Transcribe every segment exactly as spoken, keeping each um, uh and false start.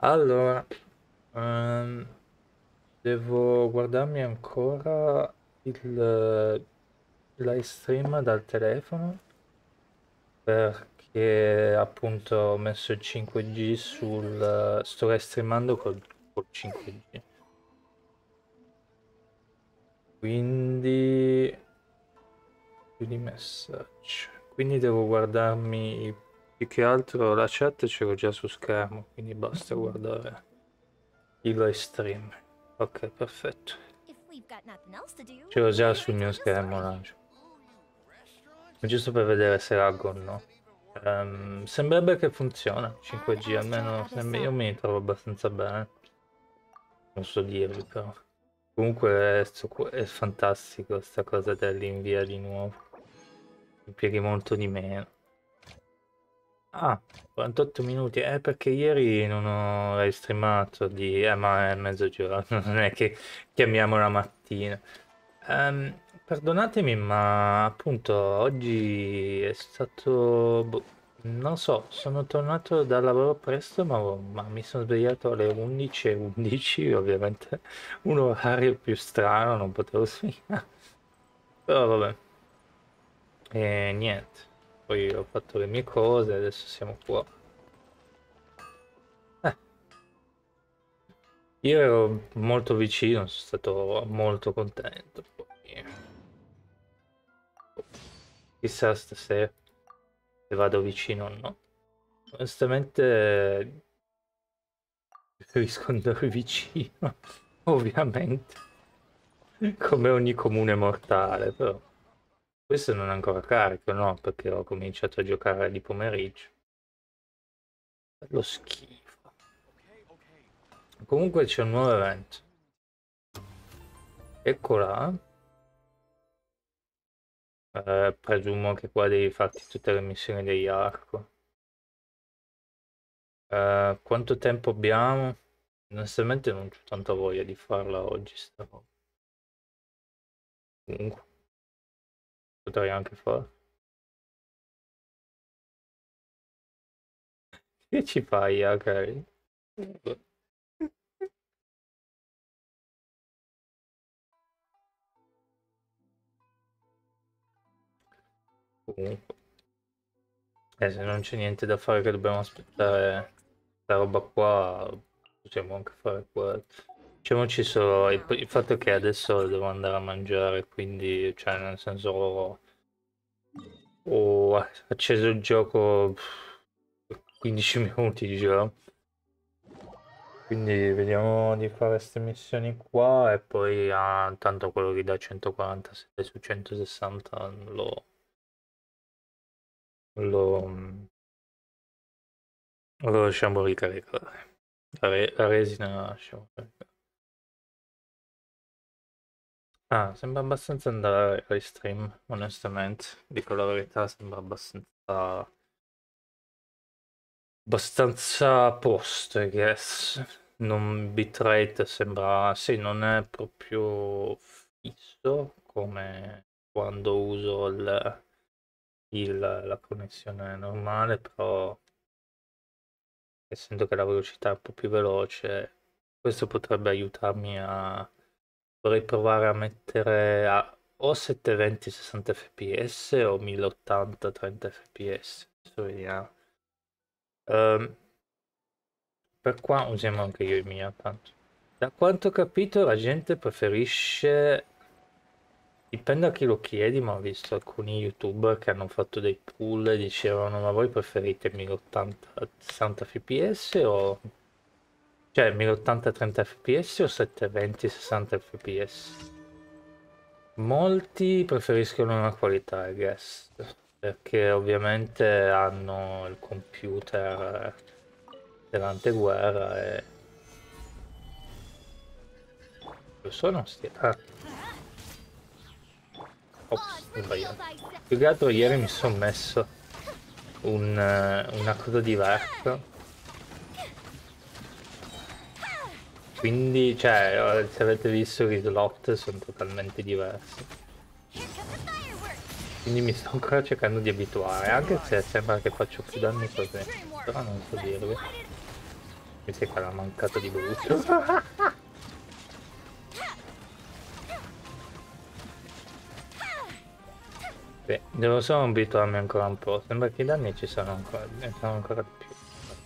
Allora, ehm, devo guardarmi ancora il live stream dal telefono perché appunto ho messo il cinque G sul... sto live streamando col, col cinque G. Quindi... più di messaggi. Quindi devo guardarmi più che altro la chat, ce l'ho già su schermo, quindi basta guardare il live stream. Ok, perfetto. Ce l'ho già sul mio schermo lancia. Giusto per vedere se laggo o no. Ehm, sembrerebbe che funziona cinque G, almeno sem- io mi trovo abbastanza bene. Non so dirvi però. Comunque è, sto- è fantastico sta cosa dell'invia di nuovo. Impieghi molto di meno. Ah, quarantotto minuti. Eh, perché ieri non ho live streamato di... Eh, ma è mezzogiorno, non è che chiamiamo la mattina. Ehm, perdonatemi, ma appunto oggi è stato... boh, non so, sono tornato dal lavoro presto, ma, ma mi sono svegliato alle undici e undici, ovviamente un orario più strano, non potevo svegliare. Però vabbè, e niente. Poi ho fatto le mie cose, adesso siamo qua. Eh, io ero molto vicino, sono stato molto contento. Poi, chissà stasera se vado vicino o no. Onestamente preferisco andare vicino, ovviamente, come ogni comune mortale, però questo non è ancora carico, no? Perché ho cominciato a giocare di pomeriggio. Lo schifo. Comunque c'è un nuovo evento. Eccola. Eh, presumo che qua devi farti tutte le missioni degli arco. Eh, quanto tempo abbiamo? Onestamente non c'ho tanta voglia di farla oggi sta roba. Comunque, potrei anche fare. Che ci fai, ok? Comunque, eh, se non c'è niente da fare che dobbiamo aspettare sta roba qua, possiamo anche fare quello. Diciamoci solo il, il fatto che adesso devo andare a mangiare, quindi, cioè, nel senso, ho, ho acceso il gioco quindici minuti di gioco. Quindi vediamo di fare queste missioni qua e poi ah, tanto quello che dà centoquarantasette su centosessanta lo, lo, lo lasciamo ricaricare. La, re- la resina la lasciamo caricare. Ah, sembra abbastanza andare ai stream, onestamente. Dico la verità, sembra abbastanza... abbastanza a posto, I guess. Non bitrate sembra... Sì, non è proprio fisso come quando uso il, il- la connessione normale, però essendo che la velocità è un po' più veloce, questo potrebbe aiutarmi a... Vorrei provare a mettere a o settecentoventi sessanta fps o mille ottanta trenta fps. Adesso vediamo. Ehm, per qua usiamo anche io il mio, tanto. Da quanto ho capito la gente preferisce, dipende a chi lo chiedi, ma ho visto alcuni youtuber che hanno fatto dei pool e dicevano ma voi preferite mille ottanta sessanta fps o... cioè mille ottanta trenta fps o settecentoventi sessanta fps? Molti preferiscono una qualità, I guess, perché ovviamente hanno il computer dell'anteguerra e... Lo sono sti... Ah, ops, ho sbagliato. Più che altro ieri mi sono messo un, eh, una cosa diversa. Quindi, cioè, eh, se avete visto i slot sono totalmente diversi. Quindi mi sto ancora cercando di abituare, anche se sembra che faccio più danni così. Però non so dirvi. Mi sa che l'ha mancato di brutto. Beh, devo solo abituarmi ancora un po'. Sembra che i danni ci sono ancora, ne sono ancora di più.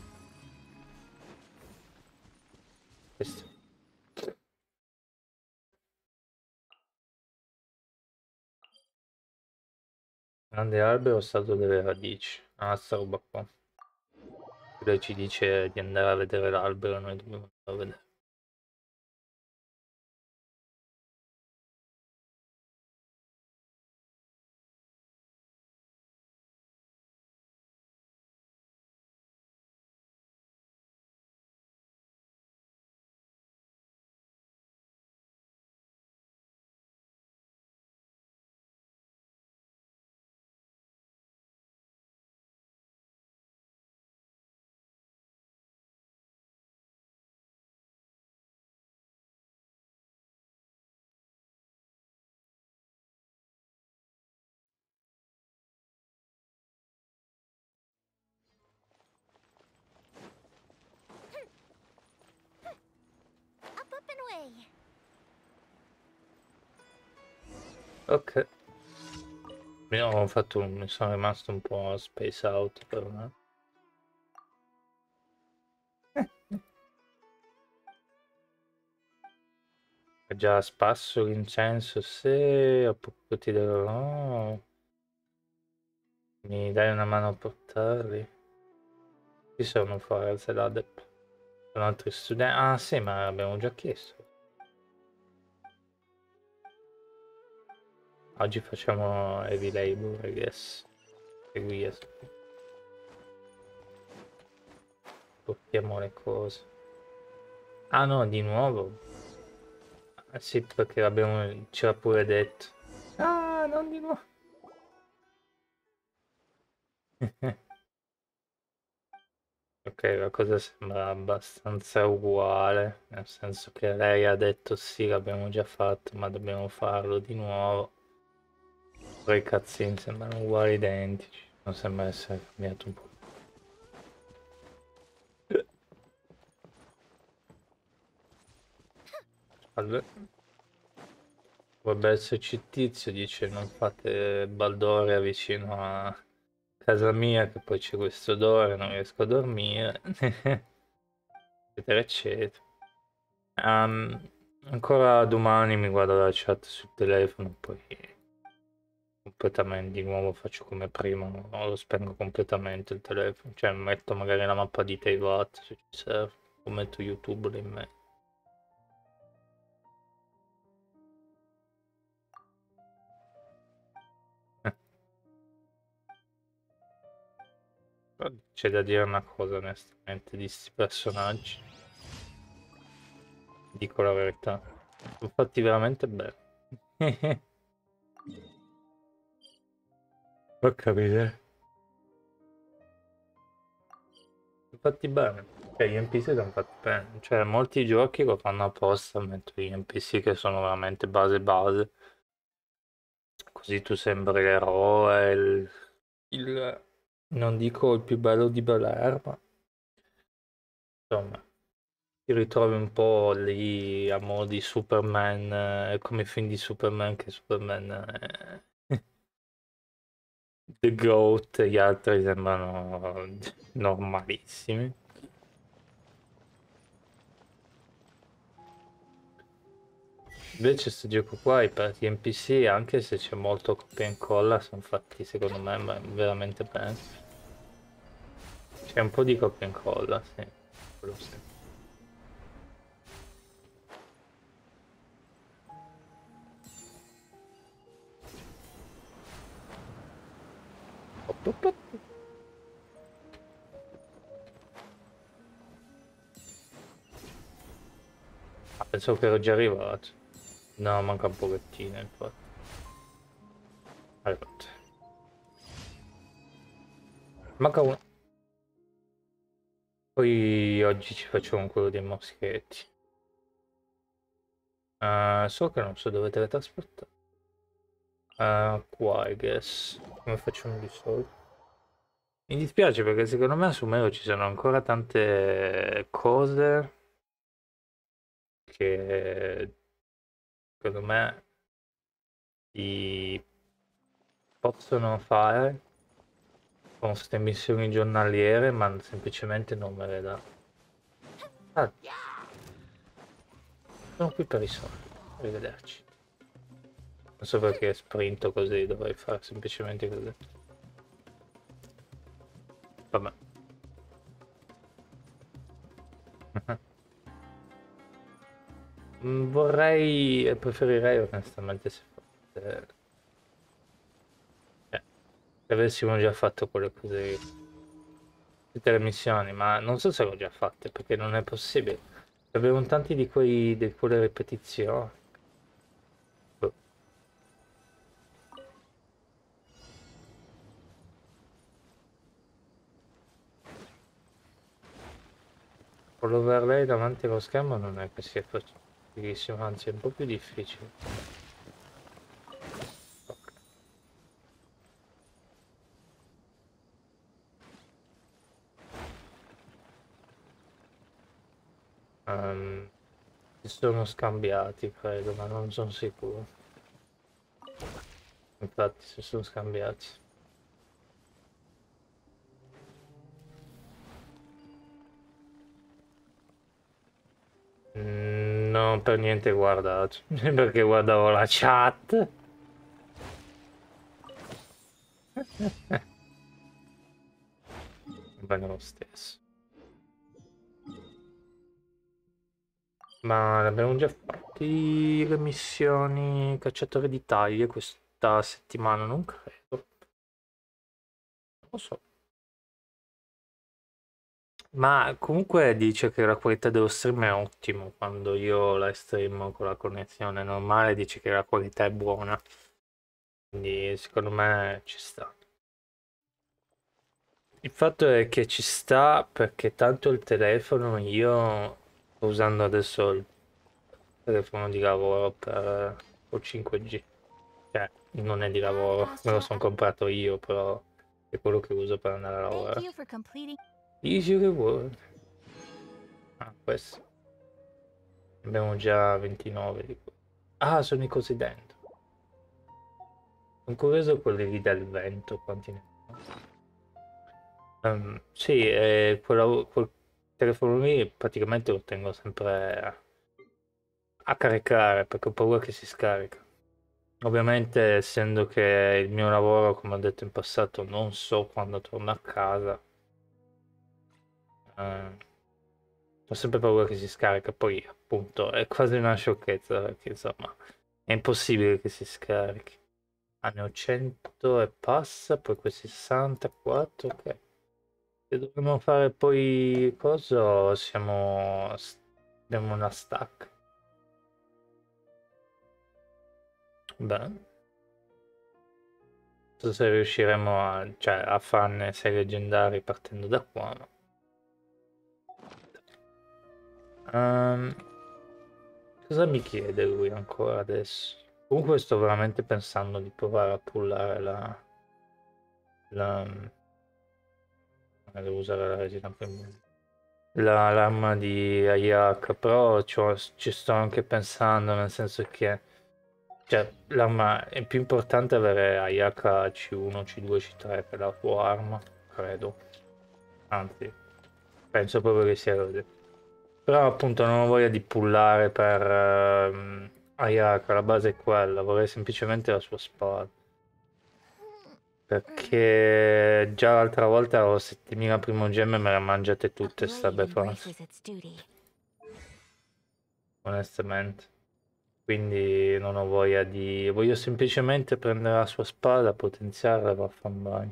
Questo. Grande albero, stato delle radici. Ah, sta roba qua. Lei ci dice di andare a vedere l'albero, noi dobbiamo andare a vedere. Ok. Mi ho fatto un- mi sono rimasto un po' space out per me. Già spasso l'incenso, se a poco ti darò. Mi dai una mano a portarli? Chi sono Forez e l'Adep? Sono altri studenti? Ah sì, ma abbiamo già chiesto. Oggi facciamo heavy labor, I guess. Seguire. Portiamo le cose. Ah no, di nuovo? Ah sì, perché abbiamo... ce l'ha pure detto. Ah, non di nuovo. Ok, la cosa sembra abbastanza uguale, nel senso che lei ha detto sì, l'abbiamo già fatto, ma dobbiamo farlo di nuovo. Poi i cutscene sembrano uguali, identici, non sembra essere cambiato un po'. Allora, vorrebbe esserci Tizio, dice non fate baldoria vicino a casa mia, che poi c'è questo odore, non riesco a dormire, eccetera, eccetera. Um, ancora domani mi guardo la chat sul telefono, poi completamente di nuovo faccio come prima, no? Lo spengo completamente il telefono, cioè metto magari la mappa di Teyvat se ci serve, o metto YouTube lì in me. C'è da dire una cosa onestamente di sti personaggi, dico la verità, sono fatti veramente bene. Ho capito. Sono fatti bene, cioè gli N P C sono fatti bene, cioè molti giochi lo fanno apposta, mentre gli N P C che sono veramente base base, così tu sembri l'eroe, il, il- non dico il più bello di Bel Air, ma insomma ti ritrovi un po' lì a mo' di Superman, eh, come i film di Superman, che Superman è The Goat, gli altri sembrano normalissimi. Invece questo gioco qua, i per gli N P C, anche se c'è molto copia e incolla, sono fatti secondo me ma- veramente bene. C'è un po' di copia e incolla, sì. Quello sì. Op, op, op. Ah, pensavo che ero già arrivato. No, manca un pochettino, infatti. Arrivato. Manca uno. Poi oggi ci facciamo quello dei moschetti. Uh, so che non so dove teletrasportare. Uh, qua, I guess. Come facciamo di solito? Mi dispiace perché secondo me su Mero ci sono ancora tante cose che secondo me si possono fare con queste missioni giornaliere, ma semplicemente non me le dà. Ah, sono qui per i soldi. Arrivederci. Non so perché sprinto così, dovrei fare semplicemente così. Vabbè. Mm, Vorrei, preferirei onestamente se fosse... eh, se avessimo già fatto quelle cose, tutte le missioni, ma non so se l'ho già fatte, perché non è possibile. Abbiamo tanti di quei, di quelle ripetizioni. Boh. Con l'overlay davanti allo schermo non è che sia facilissimo, anzi è un po' più difficile. Ok. Ehm, si sono scambiati, credo, ma non sono sicuro. Infatti si sono scambiati. Mm, non per niente guardato, perché guardavo la chat. Bene lo stesso. Ma abbiamo già fatti le missioni cacciatore di taglie questa settimana? Non credo. Non lo so. Ma comunque dice che la qualità dello stream è ottima. Quando io la stream con la connessione normale dice che la qualità è buona. Quindi secondo me ci sta. Il fatto è che ci sta perché tanto il telefono io sto usando adesso il telefono di lavoro per col cinque G. Cioè, non è di lavoro, me lo sono comprato io, però è quello che uso per andare a lavorare. Easy reward. Ah, questo. Abbiamo già ventinove di quello. Ah, sono i cosi dentro. Sono curioso quelli lì del vento, quanti ne sono. Ehm, sì, eh, quella- quel telefono lì praticamente lo tengo sempre a, a caricare perché ho paura che si scarica. Ovviamente, essendo che il mio lavoro, come ho detto in passato, non so quando torno a casa, eh, ho sempre paura che si scarica. Poi, appunto, è quasi una sciocchezza perché, insomma, è impossibile che si scarichi. Ah, ne ho cento e passa, poi questi sessantaquattro, ok. Se dovremmo fare poi cosa? Siamo... abbiamo una stack. Beh, non so se riusciremo a, cioè, a farne sei leggendari partendo da qua. Ma... Ehm, cosa mi chiede lui ancora adesso? Comunque sto veramente pensando di provare a pullare la... la... devo usare la resina per la lama di Ayak, però c'ho- ci sto anche pensando, nel senso che cioè, l'arma è più importante avere Ayaka C uno, C due, C tre per la tua arma, credo. Anzi, penso proprio che sia così. Però appunto non ho voglia di pullare per ehm, Ayaka, la base è quella, vorrei semplicemente la sua spada. Perché già l'altra volta ho settimila primogemme e me le ha mangiate tutte sta befas. Onestamente. Quindi non ho voglia di... voglio semplicemente prendere la sua spada, potenziarla e vaffanbagno.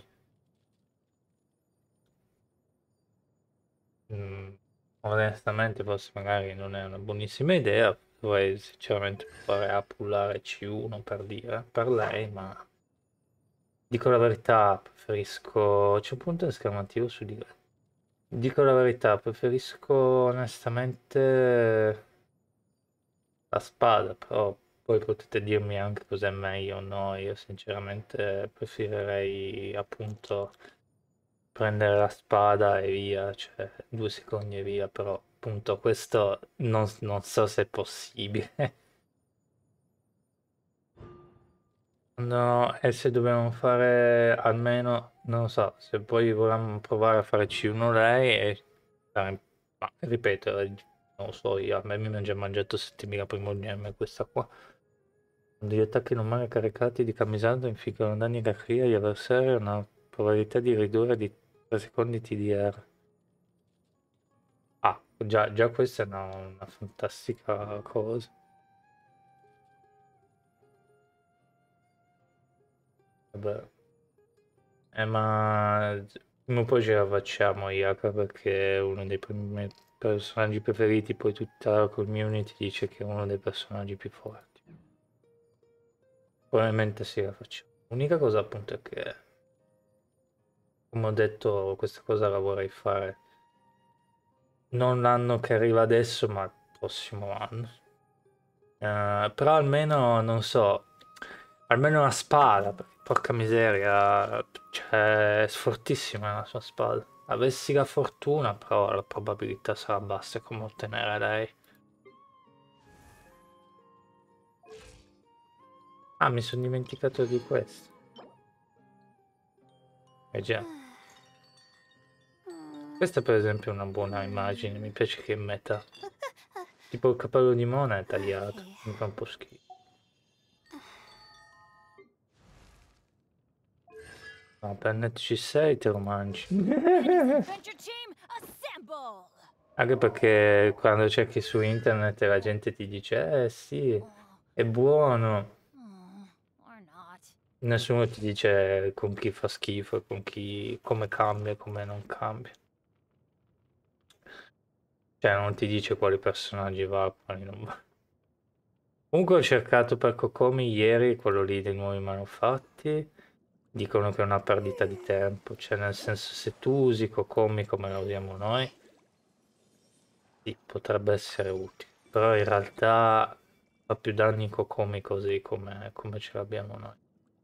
Mm, onestamente forse magari non è una buonissima idea, dovrei sinceramente provare a pullare C uno per dire, per lei, ma dico la verità, preferisco... c'è un punto esclamativo su di lei. Dico la verità, preferisco onestamente la spada, però poi potete dirmi anche cos'è meglio o no, io sinceramente preferirei appunto prendere la spada e via, cioè due secondi e via, però appunto questo non, non so se è possibile. No, e se dobbiamo fare almeno, non lo so, se poi vogliamo provare a fare C uno lei e fare- ma ripeto, eh, non lo so io, a me mi ha già mangiato settemila primogemme questa qua. Quando gli attacchi normali caricati di camisato infliggano danni alla cria agli avversari e una probabilità di ridurre di tre secondi T D R. Ah, già, già questa è una, una fantastica cosa. Vabbè. Eh, ma prima o poi ce la facciamo, Yaka, perché è uno dei primi miei personaggi preferiti, poi tutta la community dice che è uno dei personaggi più forti. Probabilmente sì, la facciamo. L'unica cosa appunto è che, come ho detto, questa cosa la vorrei fare non l'anno che arriva adesso, ma il prossimo anno. Eh, però almeno, non so, almeno una spada, perché porca miseria, cioè, è fortissima la sua spada. Avessi la fortuna, però la probabilità sarà bassa come ottenere lei. Ah, mi sono dimenticato di questo. Eh già. Questa per esempio è una buona immagine, mi piace che è in metà. Tipo il capello di Mona è tagliato, mi fa un po' schifo. No, per C sei te lo mangi. Adventure team, assemble! Anche perché quando cerchi su internet la gente ti dice, eh sì, è buono. Oh, or not. Nessuno ti dice con chi fa schifo, con chi, come cambia e come non cambia. Cioè non ti dice quali personaggi va, quali non va. Comunque ho cercato per Kokomi ieri, quello lì dei nuovi manufatti, dicono che è una perdita di tempo, cioè nel senso se tu usi Kokomi come lo usiamo noi, sì, potrebbe essere utile, però in realtà fa più danni Kokomi così come, come ce l'abbiamo noi.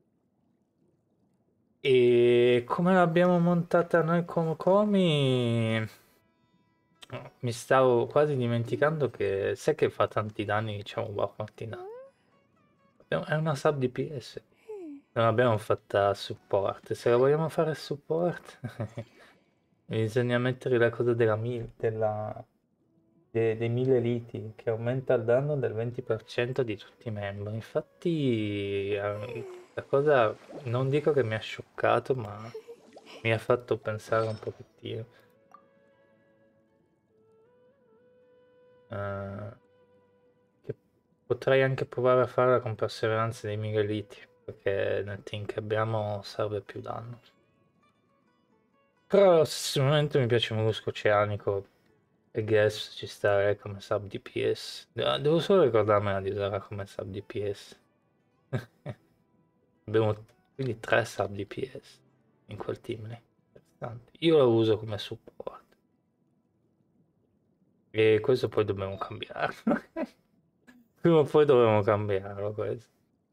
E come l'abbiamo montata noi con Kokomi, mi stavo quasi dimenticando che sai che fa tanti danni, diciamo, wow, quanti danni. Abbiamo- È una sub D P S. Non l'abbiamo fatta support. Se la vogliamo fare support, bisogna mettere la cosa della mil- della- de- dei mille liti che aumenta il danno del venti per cento di tutti i membri. Infatti, eh, la cosa non dico che mi ha scioccato, ma mi ha fatto pensare un pochettino. Eh, che potrei anche provare a farla con perseveranza dei mille liti, perché nel team che abbiamo serve più danno. Però allo stesso momento mi piace Mollusco Oceanico e Guess ci sta eh, come sub D P S. De- Devo solo ricordarmela di usarla come sub D P S. Abbiamo quindi tre sub D P S in quel team lì. Interessante. Io la uso come support. E questo poi dobbiamo cambiarlo. Prima o poi dovremo cambiarlo questo.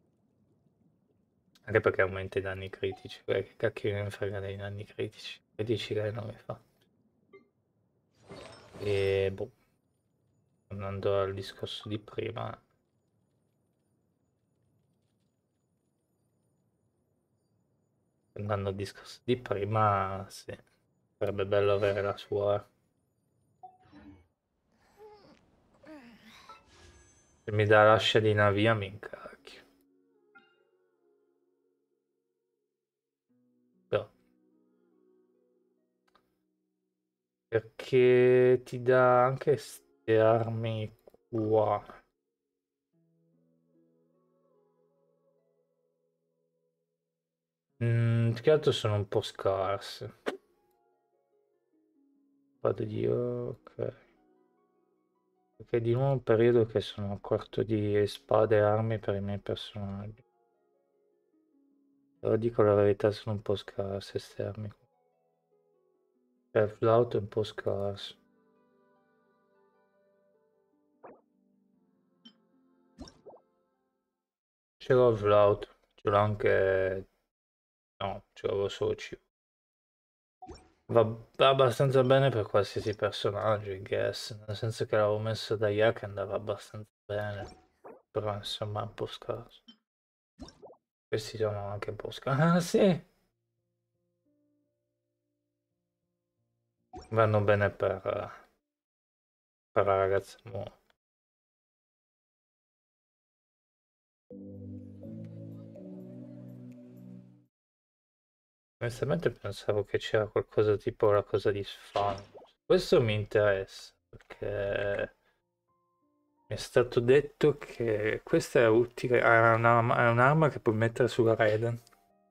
Anche perché aumenta i danni critici. Eh, Che cacchio me ne frega dei danni critici? Critici lei non mi fa. E boh. Andando al discorso di prima. Andando al discorso di prima, sì. Sarebbe bello avere la sua. Se mi dà l'ascia di Navia mi incacchio. Però, perché ti dà anche queste armi qua. Mm, più che altro sono un po' scarse. Vado di ok. Perché di nuovo un periodo che sono a corto di spade e armi per i miei personaggi. Però dico la verità, sono un po' scarse queste armi. Cioè, l'auto è un po' scarso. Ce l'ho l'auto, ce l'ho anche. No, ce l'avevo solo C. Va, va abbastanza bene per qualsiasi personaggio, I guess. Nel senso che l'avevo messo da Yak e andava abbastanza bene. Però insomma è un po' scarso. Questi sono anche un po' scarsi. Ah sì! Vanno bene per, per la ragazza nuova. Onestamente pensavo che c'era qualcosa tipo la cosa di Sfam. Questo mi interessa perché mi è stato detto che questa è utile, è una- è un'arma che puoi mettere sulla Raiden.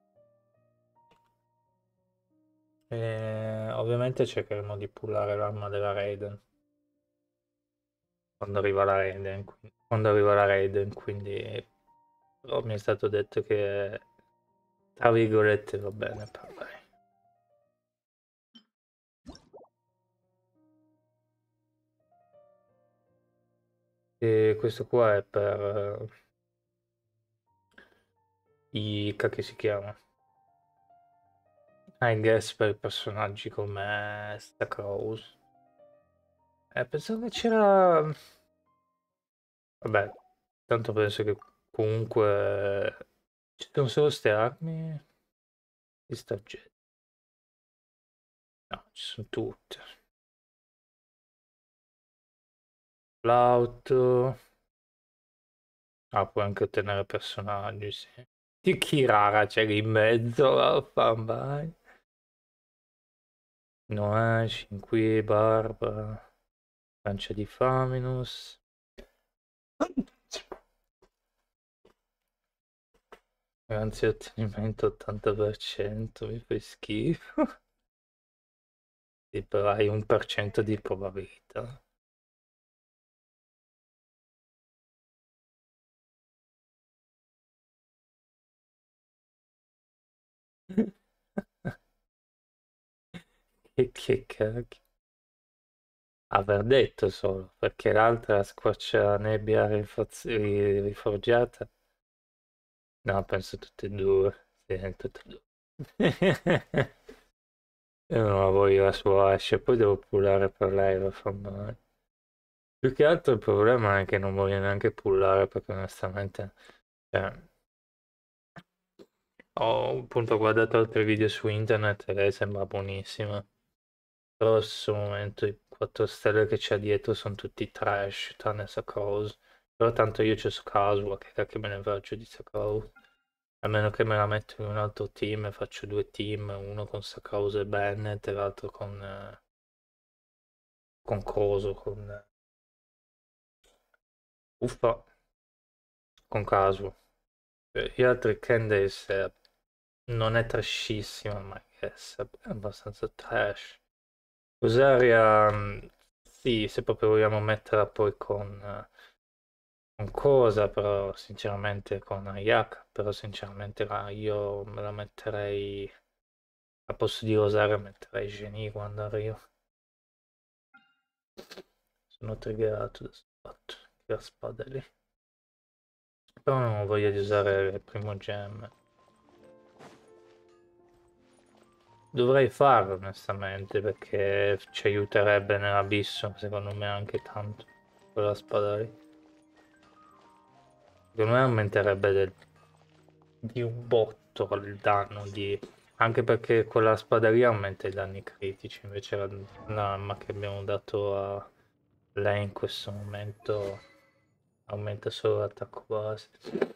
E ovviamente cercheremo di pullare l'arma della Raiden quando arriva la Raiden, qui- quando arriva la Raiden, quindi però mi è stato detto che tra virgolette va bene per lei. E questo qua è per eh, i cacchio si chiama? I guess per personaggi come Stackrose. Eh, pensavo che c'era. Vabbè, tanto penso che comunque ci sono solo ste armi di sta gente. No, ci sono tutte. L'auto. Ah, puoi anche ottenere personaggi, sì. Di Kirara c'è lì in mezzo, vaffanbai. Noè, Shinqui, Barba, Lancia di Faminus. Anzi, ottenimento ottanta per cento, mi fai schifo. Sì, però hai un per cento di probabilità. Che, che cacchio. Aver detto solo, perché l'altra squarcia nebbia rinforz- ri- riforgiata. No, penso tutte e due. Sì, tutte e due. Io non la voglio la sua ascia, poi devo pullare per lei, lo fa male. Più che altro il problema è che non voglio neanche pullare perché onestamente, cioè, ho appunto guardato altri video su internet e lei sembra buonissima. Però allo stesso momento i quattro stelle che c'ha dietro sono tutti trash, tranne Sakrause. Però tanto io c'ho Skasua, che cacchio me ne faccio di Sakrause. A meno che me la metto in un altro team e faccio due team, uno con Sakrause e Bennett e l'altro con, eh, con Coso, con eh, Uffa, con Kasu. Eh, Gli altri Candace eh, non è trashissima, ma è è abbastanza trash. Rosaria, mm, sì, se proprio vogliamo metterla poi con, eh, con cosa, però sinceramente con Ayak, però sinceramente la- io me la metterei, a posto di Rosaria metterei Genie quando arrivo. Sono triggerato da sto fatto, che la spada è lì. Però non ho voglia di usare il primo gem. Dovrei farlo onestamente perché ci aiuterebbe nell'abisso, secondo me anche tanto, quella spada lì. Secondo me aumenterebbe del- di un botto il danno di. Anche perché quella spada lì aumenta i danni critici, invece la- l'arma che abbiamo dato a lei in questo momento aumenta solo l'attacco base.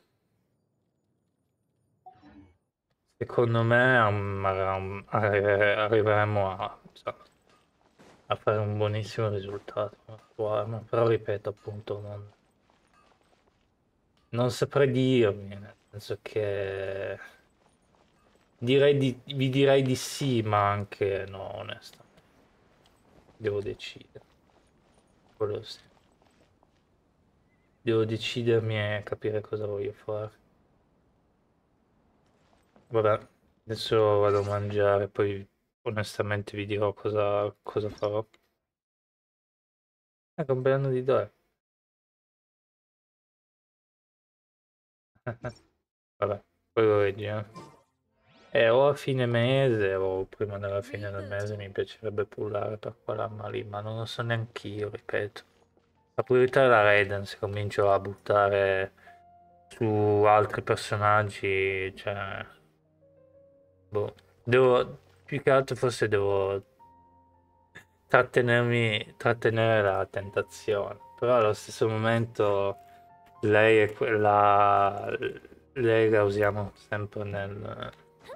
Secondo me um, um, arri- arriveremo a, insomma, a fare un buonissimo risultato con la tua arma, però ripeto appunto non, non saprei dirvi, nel senso che direi di, vi direi di sì, ma anche no, onestamente. Devo decidere. Quello sì. Devo decidermi e capire cosa voglio fare. Vabbè, adesso vado a mangiare, poi onestamente vi dirò cosa, cosa farò. È compleanno di Dore. Vabbè, poi lo vedi, eh. E o a fine mese o prima della fine del mese mi piacerebbe pullare per quell'arma lì, ma non lo so neanche io, ripeto. La priorità è la Raiden, se comincio a buttare su altri personaggi, cioè... Boh, devo... Più che altro forse devo trattenermi, trattenere la tentazione, però allo stesso momento lei è quella... Lei la usiamo sempre nel...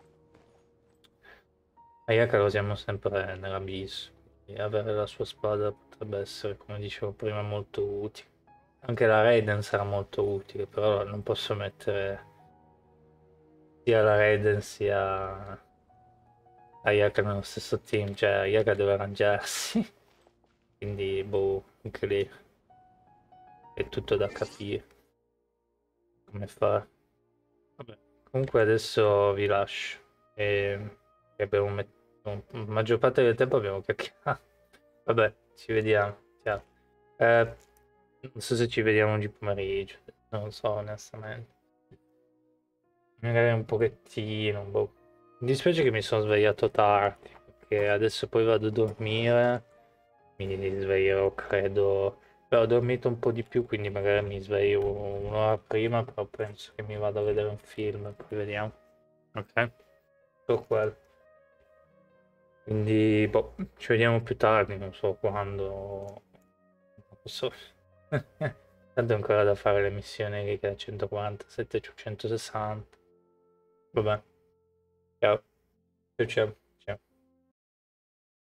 Ayaka la usiamo sempre nell'abisso, quindi avere la sua spada potrebbe essere, come dicevo prima, molto utile. Anche la Raiden sarà molto utile, però non posso mettere sia la Raiden sia Ayaka nello stesso team, cioè Ayaka deve arrangiarsi, quindi boh, anche lì è tutto da capire come fare. Vabbè, comunque adesso vi lascio e e abbiamo met- la maggior parte del tempo abbiamo chiacchierato. Vabbè, ci vediamo. Ciao. Eh, non so se ci vediamo oggi pomeriggio, non lo so onestamente. Magari un pochettino, boh. Mi dispiace che mi sono svegliato tardi, perché adesso poi vado a dormire, mi sveglierò credo... Beh, ho dormito un po' di più, quindi magari mi sveglio un'ora prima, però penso che mi vado a vedere un film, poi vediamo. Ok? So quello. Quindi, boh, ci vediamo più tardi, non so quando. Non so. Tanto è ancora da fare le missioni che è centoquaranta, settecentosessanta. Vabbè, ciao. Ciao ciao.